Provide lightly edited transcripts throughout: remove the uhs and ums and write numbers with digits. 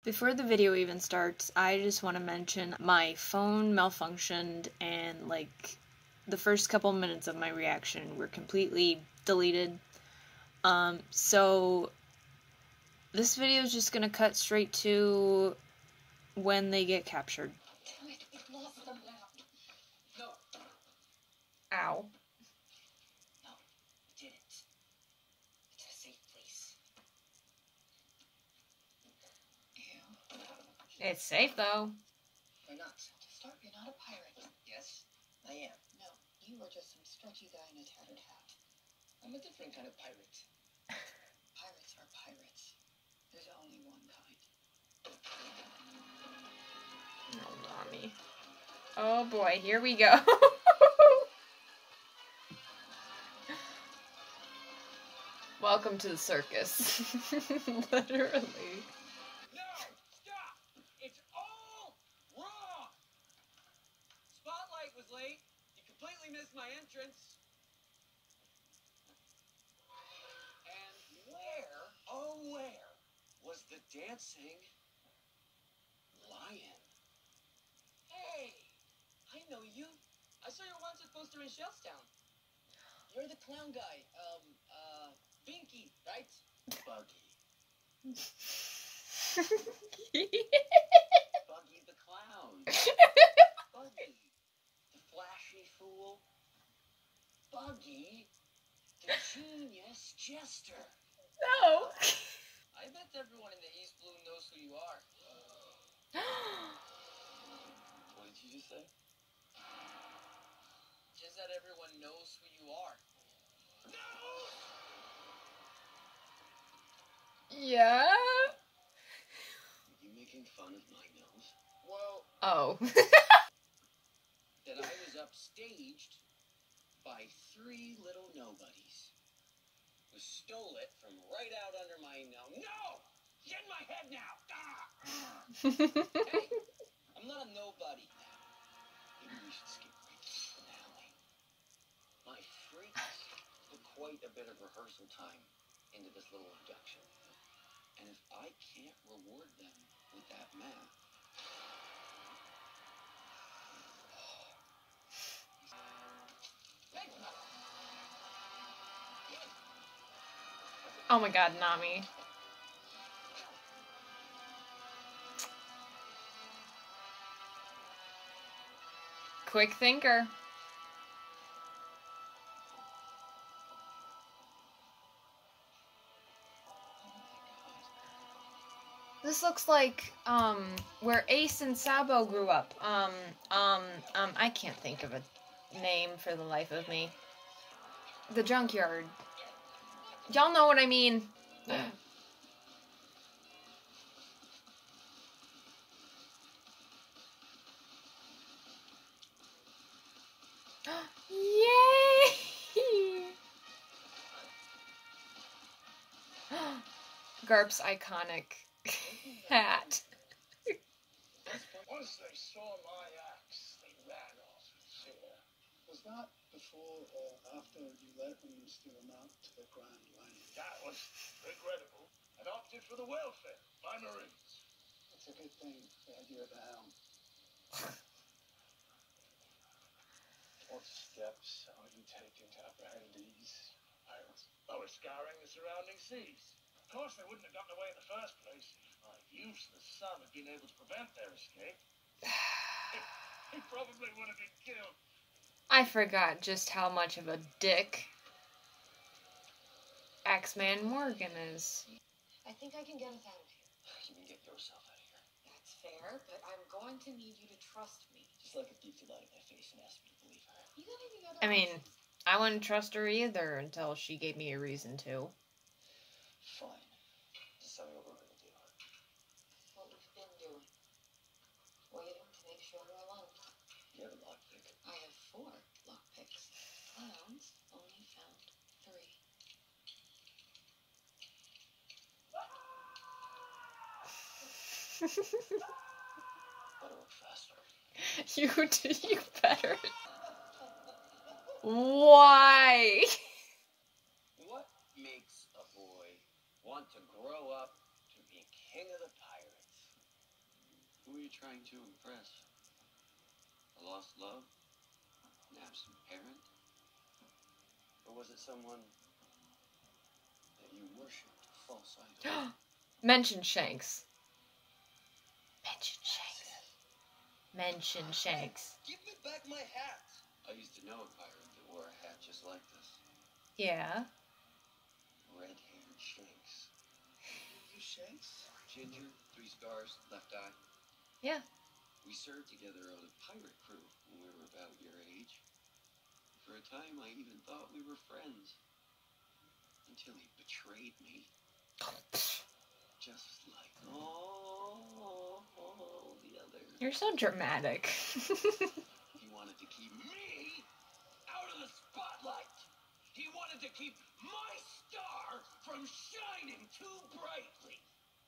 Before the video even starts, I just want to mention my phone malfunctioned and, like, the first couple minutes of my reaction were completely deleted. So this video is just gonna cut straight to when they get captured. Damn it, we've lost them now. No. Ow. No, we didn't. To a safe place. Ew. It's safe, though. Why not? To start, you're not a pirate. Yes, I am. No, you are just some stretchy guy in a tattered hat. I'm a different kind of pirate. Pirates are pirates. There's only one kind. Oh, mommy. Oh boy, here we go. Welcome to the circus. Literally. No! Stop! It's all wrong! Spotlight was late. You completely missed my entrance. And where, oh where, was the dancing lion? Hey! I know you. I saw your wanted poster in Shellstown. You're the clown guy. Binky, right? Buggy. Buggy the clown. Buggy, the flashy fool. Buggy, the genius jester. No. I bet everyone in the East Blue knows who you are. What did you just say? Just that everyone knows who you are. No! Yeah? Are you making fun of my nose? Well, Oh. that I was upstaged by three little nobodies who stole it from right out under my nose. No! Get in my head now! Hey, I'm not a nobody. Maybe we should skip right to the finale. My freaks put quite a bit of rehearsal time into this little abduction. And if I can't reward them with that map... Oh my god, Nami. Quick thinker. This looks like, where Ace and Sabo grew up. I can't think of a name for the life of me. The junkyard. Y'all know what I mean. Yay! Garp's iconic hat. Once they saw my axe, they ran off in fear. Was that before or after you let them steal them out to the Grand Line? That was regrettable. And opted for the welfare, my Marines. It's a good thing they had you at the helm. What steps are you taking to apprehend these pirates? Oh, we're scouring the surrounding seas. Of course, they wouldn't have gotten away in the first place if my useless son had been able to prevent their escape. He probably would have been killed. I forgot just how much of a dick Axeman Morgan is. I think I can get us out of here. You can get yourself out of here. That's fair, but I'm going to need you to trust me. Just like a thief to lie to my face and ask me to believe her. You got any other I mean, options? I wouldn't trust her either until she gave me a reason to. Fine. Just tell me what we're gonna do. What we've been doing. Waiting to make sure we're alone. You have a lockpick. I have 4 lockpicks. Clowns only found 3. Better work faster. You better. Why? What makes a boy want to grow up to be king of the pirates? you trying to impress? A lost love? An absent parent? Or was it someone that you worshipped, a false idol? Mention Shanks. Mention Shanks. Mention Shanks. Give me back my hat! I used to know a pirate that wore a hat just like this. Yeah. Red-haired Shanks. You Shanks? Ginger, 3 scars, left eye. Yeah. We served together on a pirate crew when we were about your age. For a time, I even thought we were friends. Until he betrayed me. Just like all the others. You're so dramatic. He wanted to keep me out of the spotlight. He wanted to keep my star from shining too brightly.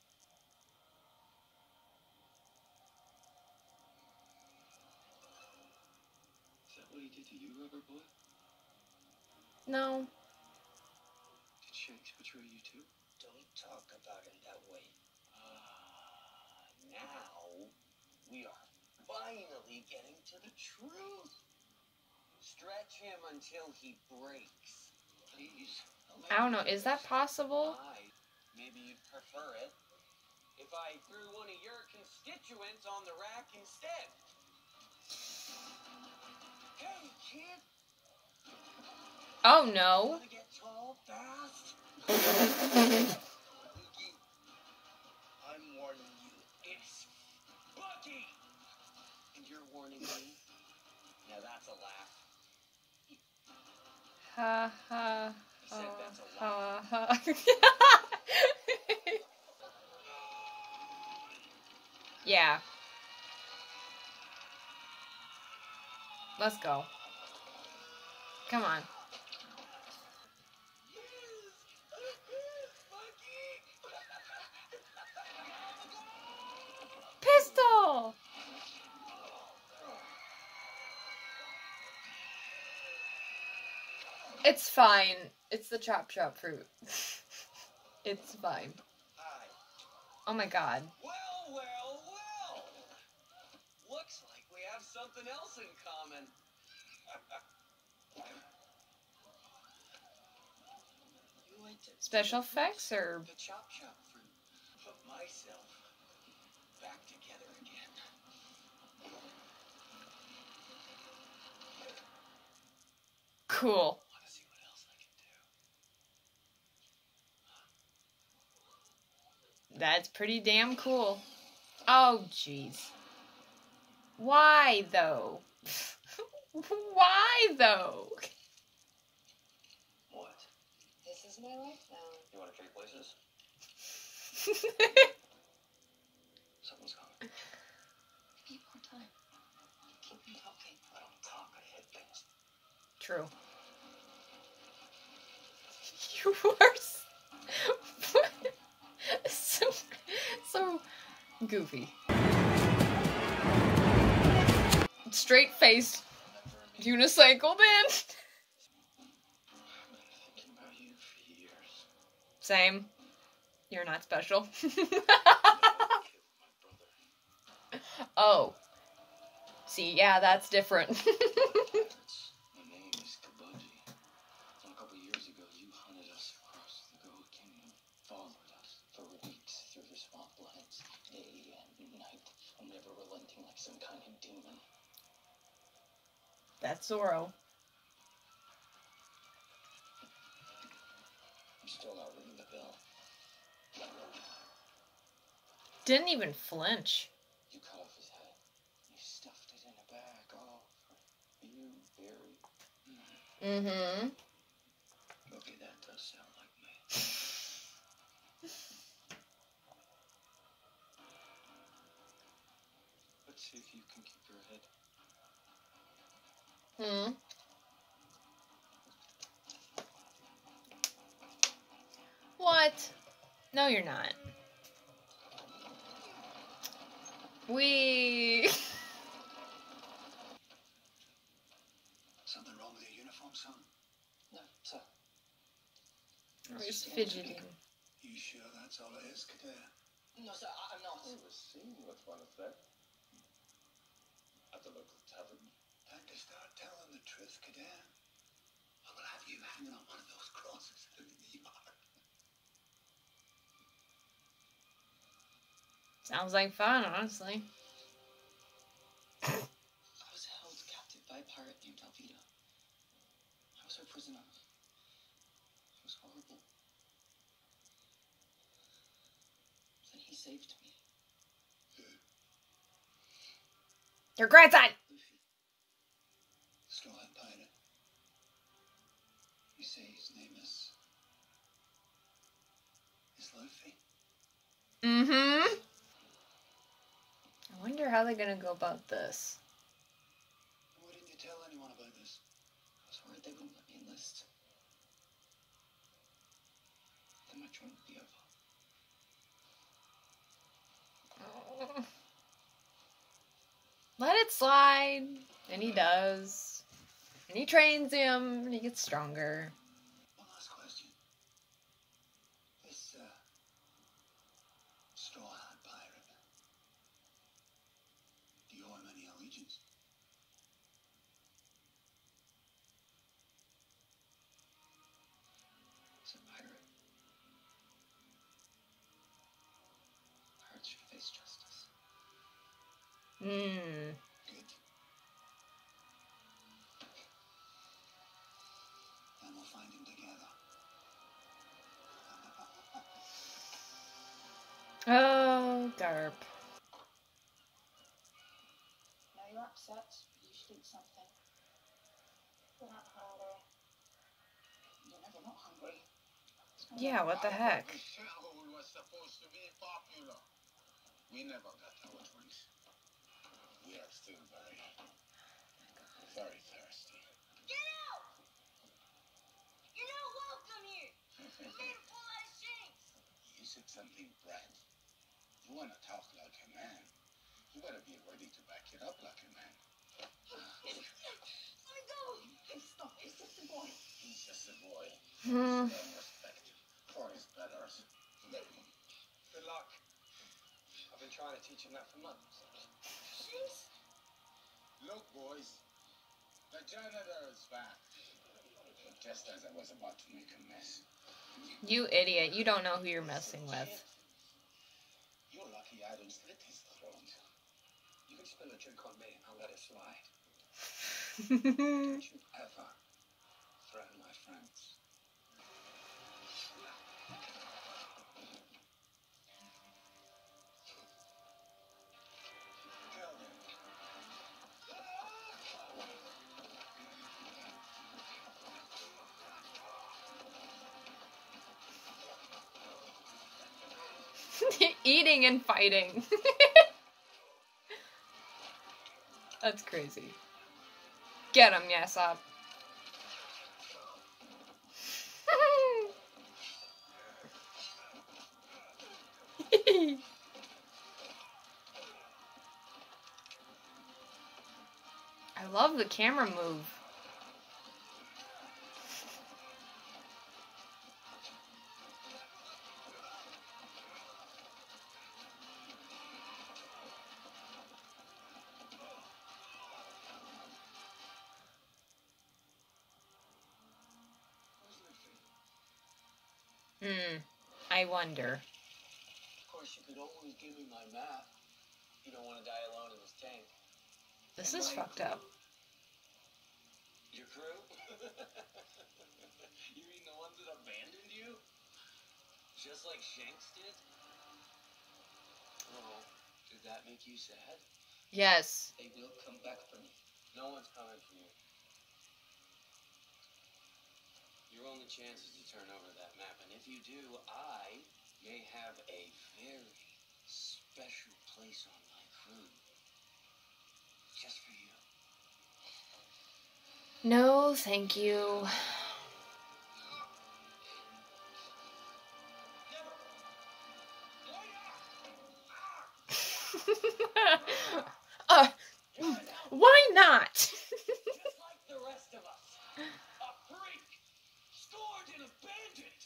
Is that what he did to you, Rubber Boy? No. Did Shanks betray you too? Don't talk about him that way. Now we are finally getting to the truth. Stretch him until he breaks. Please. I don't know. Is that possible? Maybe you'd prefer it if I threw one of your constituents on the rack instead. Hey, kid. Oh no. Wanna get tall fast? I'm warning you. It's Bucky! And you're warning me? Now that's a laugh. Ha ha. He said that's a Ha laugh. ha. Yeah. Let's go. Come on. Pistol! It's fine. It's the chop chop fruit. It's fine. Hi. Oh my god. Well. Looks like we have something else in common. You like to Special effects or... The chop chop fruit. Put myself back together again. Cool. Want to see what else I can do? That's pretty damn cool. Oh, jeez. Why, though? Why, though? What? This is my life now. You want to trade places? Something's coming. Need more time. Keep me talking. I don't talk, I hit things. True. You are so goofy. Straight face unicycle man. I've been thinking about you for years. Same. You're not special. Killed my brother. Oh. See, yeah, that's different. My name is Kabuji. A couple years ago, you hunted us across the Goa Kingdom. Followed us for weeks through the swamplands, day and night, never relenting like some kind of demon. That's Zoro. I'm still not ringing the bell. Didn't even flinch. You cut off his head. You stuffed it in a bag, all for you, Barry. Mm-hmm. Okay, that does sound like me. Let's see if you can keep your head. Hmm. What? No, you're not. Something wrong with your uniform, son? No, sir. He's fidgeting. You sure that's all it is, Kadir? No, sir, I'm not. It was seen with one effect. at the local tavern. Time to start telling the truth, Cadet. I will have you hanging on one of those crosses in the yard. Sounds like fun, honestly. I was held captive by a pirate named Alvida. I was her prisoner. It was horrible. Then he saved me. Your grandson! Luffy. Straw Hat Pirate. You say his name is Luffy? Mm-hmm. I wonder how they're gonna go about this. Why didn't you tell anyone about this? I was worried they wouldn't let me enlist. Then my joint would be over. Let it slide. And he does. And he trains him, and he gets stronger. One last question. This, Straw Hat Pirate. Do you owe him any allegiance? He's a pirate. Pirates should face justice. Hmm. Good. Then we'll find him together. Oh, Garp. Now you're upset, but you should eat something. You're not hungry. You're never not hungry. Yeah, what the heck? The show was supposed to be popular. We never got our drinks. We are still very thirsty. Get out! You're not welcome here. You're made of polite shanks. You said something, Brad. You want to talk like a man. You better be ready to back it up like a man. Let me go. Hey, stop. He's just a boy. He's just a boy. Hmm. Some respect for his betters. Good luck. I've been trying to teach him that for months. Shanks? Look, boys. The janitor is back. Just as I was about to make a mess. You idiot. You don't know who you're messing with. You're lucky I don't slit his throat. You can spill a drink on me and I'll let it slide. Don't you ever threaten my friends. Tell them. Eating and fighting. That's crazy. Get him, Yasopp. I love the camera move. I wonder. Of course, you could always give me my map. You don't want to die alone in this tank. This is fucked up. Your crew? You mean the ones that abandoned you? Just like Shanks did? Oh, did that make you sad? Yes. They will come back for me. No one's coming for you. Your only chance is to turn over that map, and if you do, I may have a very special place on my crew. Just for you. No, thank you. Why not? Just like the rest of us. A freak. Scorned and abandoned.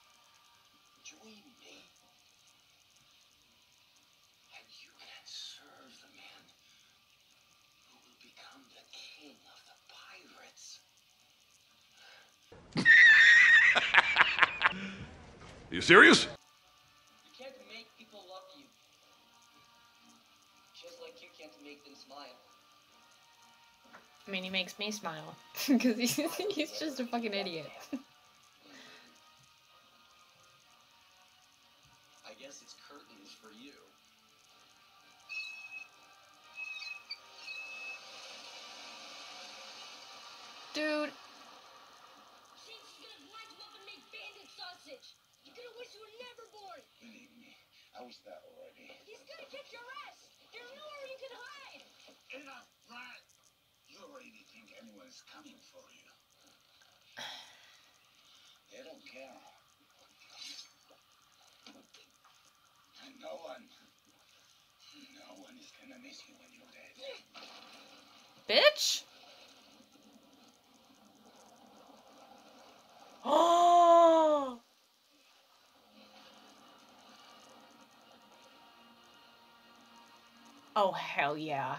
Join me. And you can serve you serious? You can't make people love you. Just like you can't make them smile. I mean, he makes me smile. Because he's just a fucking idiot. I guess it's curtains for you. Dude. She's gonna grind him up and make bandit sausage. You're gonna wish you were never born. Believe me, I was that already. He's gonna kick your ass. There's nowhere you can hide. Enough, Brian. You already think anyone's coming for you. They don't care. And no one is gonna miss you when you're dead. Bitch. Oh. Oh, hell yeah.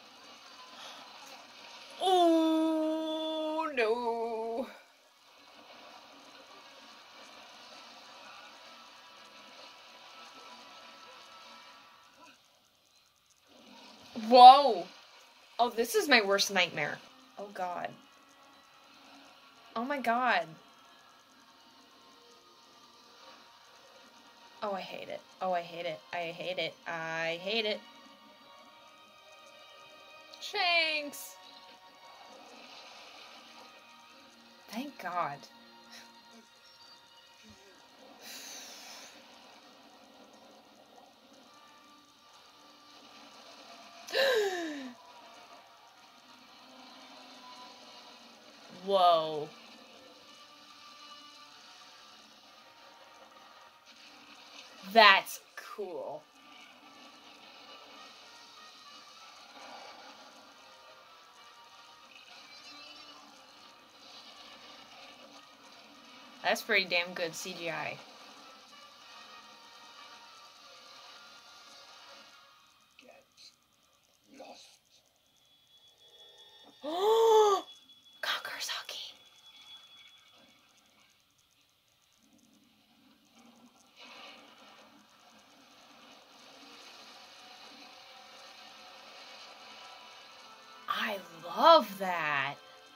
Oh, no. Whoa. Oh, this is my worst nightmare. Oh, God. Oh, my God. Oh, I hate it. Oh, I hate it. I hate it. I hate it. Shanks. Thank God. Whoa. That's cool. That's pretty damn good CGI. Get lost. Oh, Kakurasaki. I love that.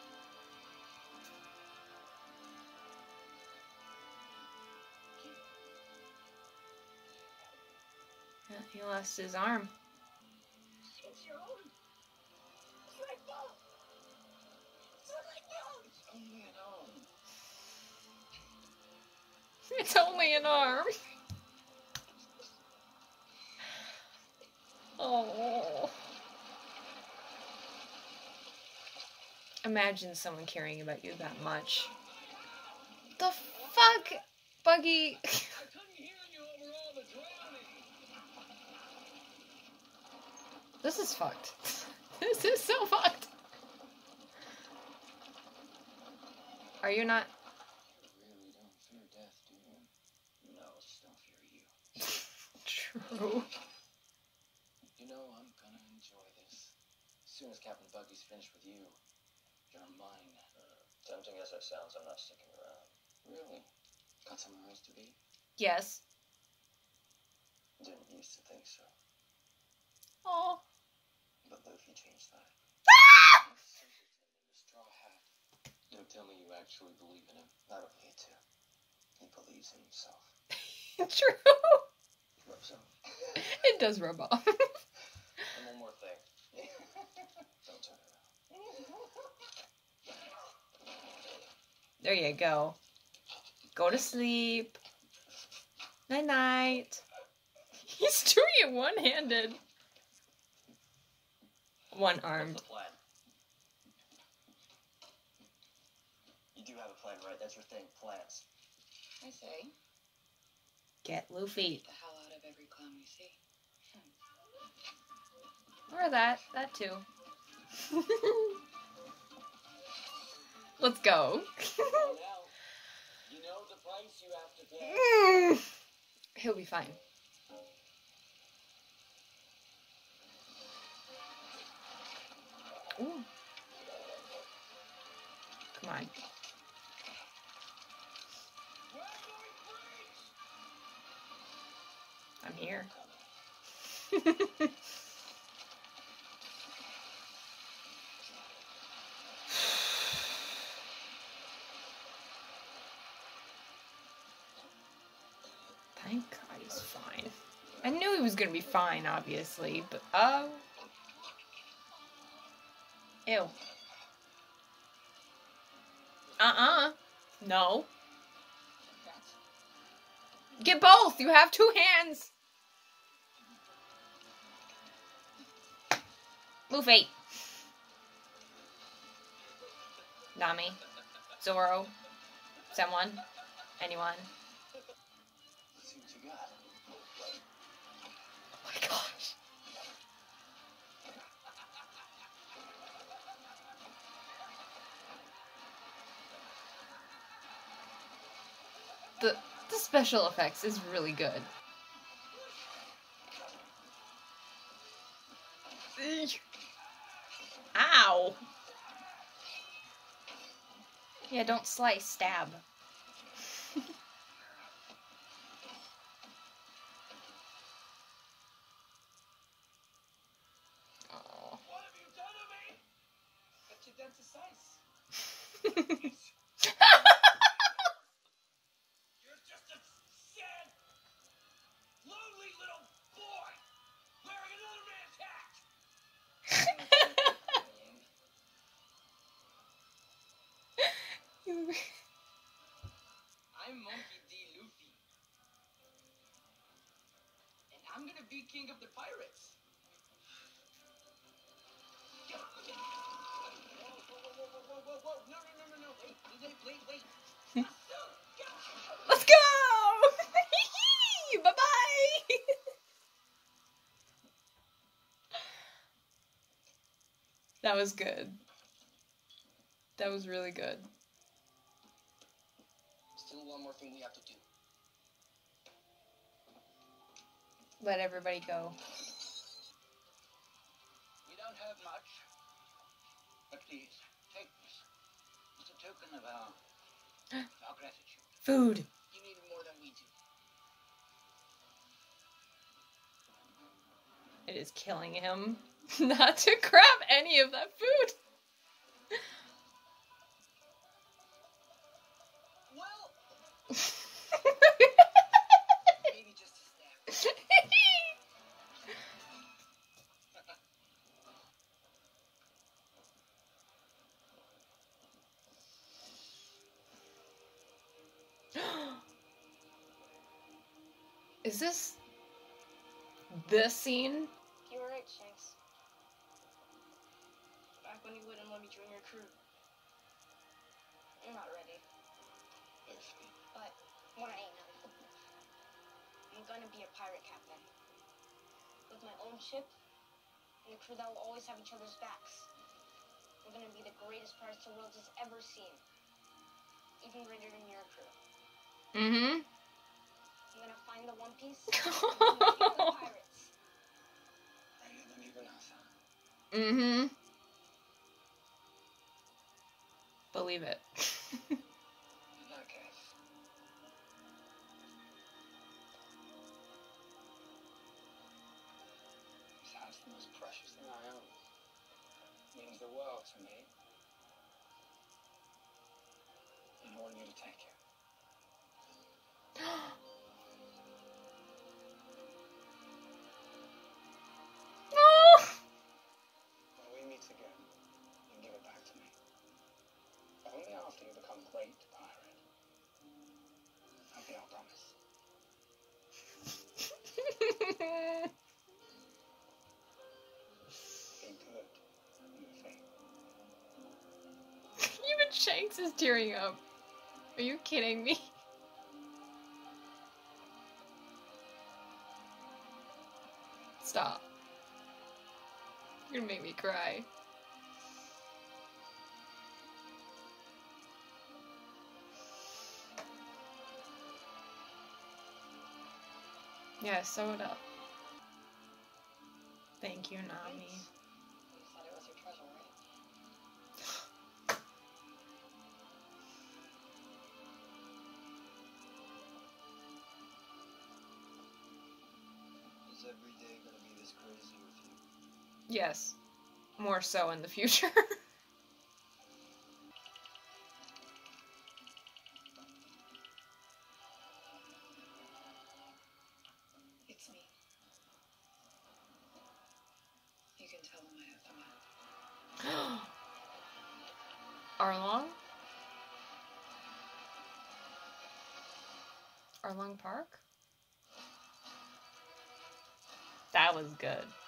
Yeah, he lost his arm. It's your own. It's my fault. It's my fault. It's It's only an arm. only an arm. Oh. Imagine someone caring about you that much. The fuck, Buggy? I couldn't hear you over all the drowning. This is fucked. This is so fucked. Are you not? You really don't fear death, do you? No, just don't fear you. True. You know, I'm gonna enjoy this. As soon as Captain Buggy's finished with you, you're mine. Tempting as it sounds, I'm not sticking around. Really? Got somewhere else to be? Yes. Didn't used to think so. Oh. But Luffy changed that. Simpleton in a straw hat. Don't tell me you actually believe in him. I don't need to. He believes in himself. True. Rubs off. It does rub off. And one more thing. Don't turn around. There you go. Go to sleep. Night night. He's doing it one-handed. One-armed. What's the plan? You do have a plan, right? That's your thing. Plans. I say, Get Luffy. get the hell out of every clown we see. Or that. That too. Let's go. Well, now, you know the price you have to pay. He'll be fine. Ooh. Come on. I'm here. Thank God he's fine. I knew he was gonna be fine, obviously, but oh. Ew. No. Get both! You have 2 hands! Move 8. Nami. Zoro. Someone. Anyone. Let's see what you got. Oh my gosh. The special effects is really good. Ow! Yeah, don't slice, stab. Oh. What have you done to me? Got your dentist ice. You're just a sad, lonely little boy wearing another man's hat. I'm Monkey D. Luffy. And I'm gonna be king of the pirates. Whoa. No. Wait. Let's go! Bye-bye! That was good. That was really good. Still one more thing we have to do. Let everybody go. We don't have much, but please, take this. It's a token of our gratitude. Food. You need it more than we do. It is killing him not to grab any of that food. Well, maybe just a snack. Is this the scene? You were right, Shanks. Back when you wouldn't let me join your crew. I'm not ready. But when I ain't I'm gonna be a pirate captain. With my own ship and a crew that will always have each other's backs. I'm gonna be the greatest pirates the world has ever seen. Even greater than your crew. Mm-hmm. I'm gonna find the One Piece and defeat the pirates. Greater than even us, huh? Mm-hmm. Believe it. In that case, this house is the most precious thing I own. It means the world to me. And I want you to take it. Oh. When we meet again, you give it back to me. Only after you become great pirate. Okay, I'll promise. Be good, Luffy. Even Shanks is tearing up. Are you kidding me? Stop. You're gonna make me cry. Yeah, sew it up. Thank you, Nami. You said it was your treasure, right? every day gonna be this crazy with you? Yes. More so in the future. It's me. You can tell him I have the map. Arlong? Arlong Park? That was good.